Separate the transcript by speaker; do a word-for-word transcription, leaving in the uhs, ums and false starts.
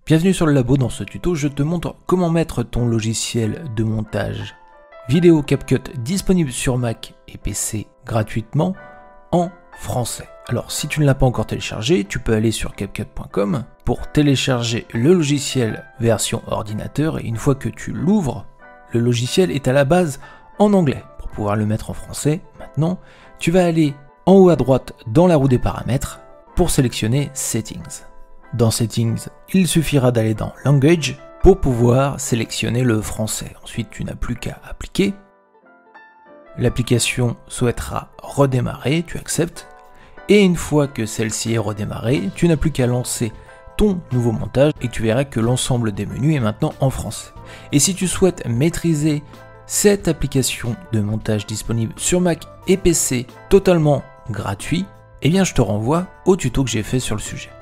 Speaker 1: Bienvenue sur le Labo. Dans ce tuto, je te montre comment mettre ton logiciel de montage vidéo CapCut disponible sur Mac et P C gratuitement en français. Alors si tu ne l'as pas encore téléchargé, tu peux aller sur CapCut point com pour télécharger le logiciel version ordinateur et une fois que tu l'ouvres, le logiciel est à la base en anglais. Pour pouvoir le mettre en français, maintenant, tu vas aller en haut à droite dans la roue des paramètres pour sélectionner Settings. Dans Settings, il suffira d'aller dans Language pour pouvoir sélectionner le français. Ensuite, tu n'as plus qu'à appliquer. L'application souhaitera redémarrer, tu acceptes. Et une fois que celle-ci est redémarrée, tu n'as plus qu'à lancer ton nouveau montage et tu verras que l'ensemble des menus est maintenant en français. Et si tu souhaites maîtriser cette application de montage disponible sur Mac et P C totalement gratuit, eh bien je te renvoie au tuto que j'ai fait sur le sujet.